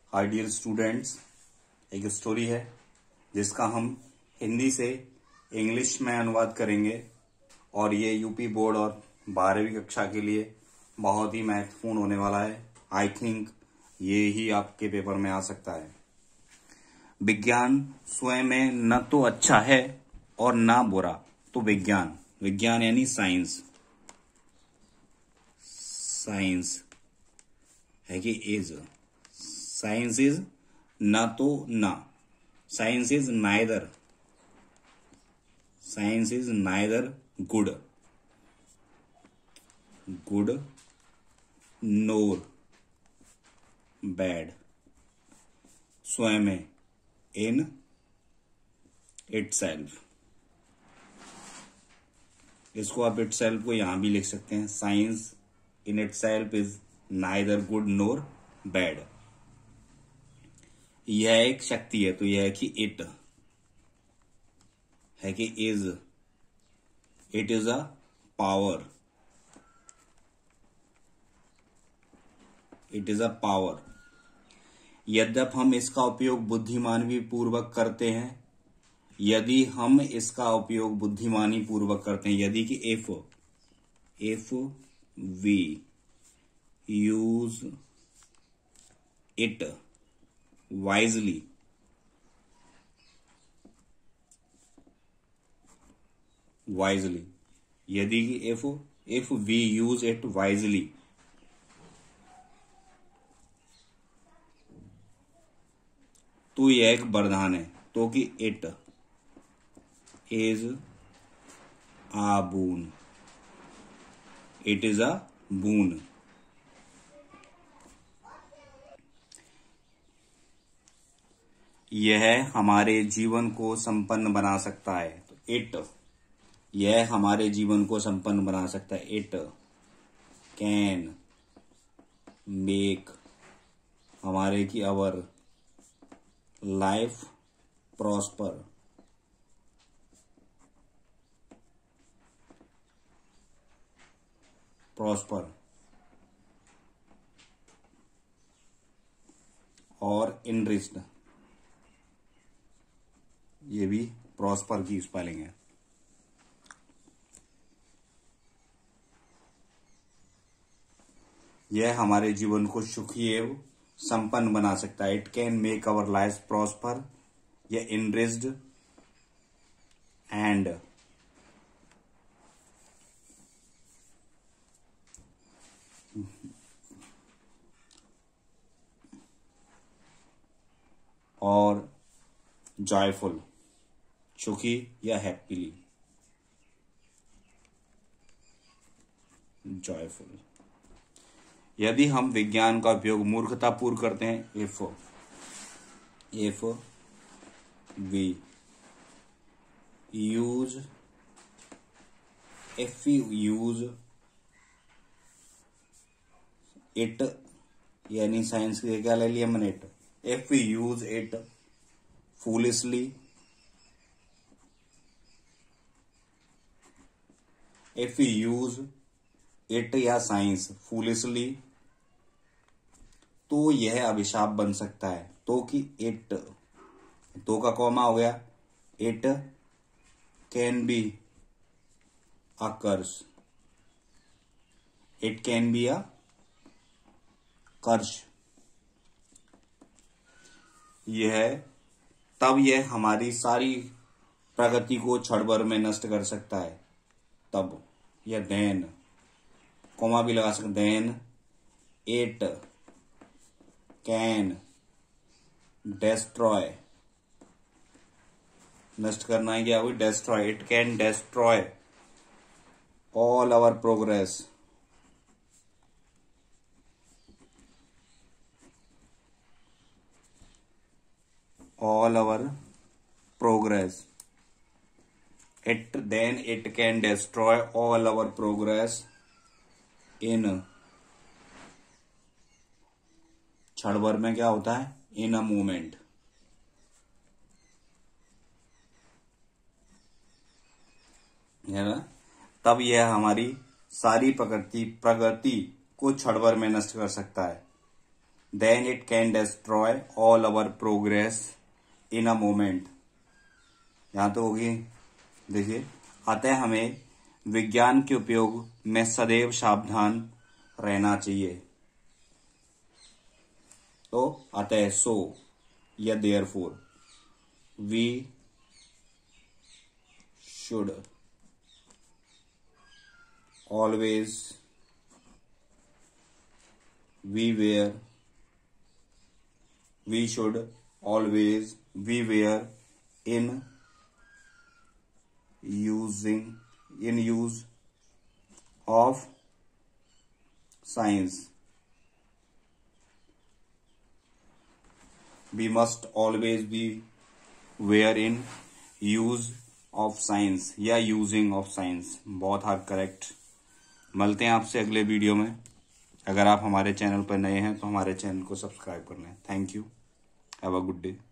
हाय dear students, एक story है जिसका हम हिंदी से इंग्लिश में अनुवाद करेंगे और ये यूपी बोर्ड और 12वीं कक्षा के लिए बहुत ही महत्वपूर्ण होने वाला है। आई थिंक ये ही आपके पेपर में आ सकता है। विज्ञान स्वयं में न तो अच्छा है और ना बुरा, तो विज्ञान यानी साइंस है कि इज। साइंस इज ना तो ना, science is neither good nor bad, स्वयं में इन इटसेल्फ। इसको आप इटसेल्फ को यहां भी लिख सकते हैं। Science in itself is neither good nor bad. यह एक शक्ति है, तो यह है कि इट है कि इट इज अ पावर। यद्यप हम इसका उपयोग बुद्धिमानी पूर्वक करते हैं, यदि कि if we use it wisely, यदि कि if we use it wisely, तो यह एक वरदान है। तो कि इट इज अ बून, यह हमारे जीवन को संपन्न बना सकता है। तो यह हमारे जीवन को संपन्न बना सकता है। इट कैन मेक हमारे की अवर लाइफ प्रॉस्पर। और इनरिच्ड, ये भी प्रॉस्पर की स्पेलिंग है। यह हमारे जीवन को सुखी एवं संपन्न बना सकता है। It can make our life prosper या इनरिच्ड एंड और जॉयफुल, सुखी या हैप्पीली जॉयफुल। यदि हम विज्ञान का उपयोग मूर्खतापूर्व करते हैं, इफ वी यूज इट, यानी साइंस के क्या ले लिया मैंने, if we use it foolishly, if we use it या साइंस फूलिशली, तो यह अभिशाप बन सकता है। तो कि इट, तो का कॉमा हो गया, it can be a curse, यह हमारी सारी प्रगति को क्षण भर में नष्ट कर सकता है। तब या देन, कॉमा भी लगा सकते, देन इट कैन डेस्ट्रॉय, नष्ट करना है क्या हुई, destroy. It can destroy all our progress, it can destroy all our progress in, क्षण भर में क्या होता है, in a moment। है ना? तब यह हमारी सारी प्रगति को क्षण भर में नष्ट कर सकता है। then it can destroy all our progress in a moment। यहां तो होगी, देखिए, अतः हमें विज्ञान के उपयोग में सदैव सावधान रहना चाहिए। तो अतः, सो या therefore we should always we should always beware in use of science। We must always beware in use of science या using of science, बहुत हर करेक्ट। मिलते हैं आपसे अगले वीडियो में। अगर आप हमारे चैनल पर नए हैं तो हमारे चैनल को सब्सक्राइब कर लें। Thank you, have a good day.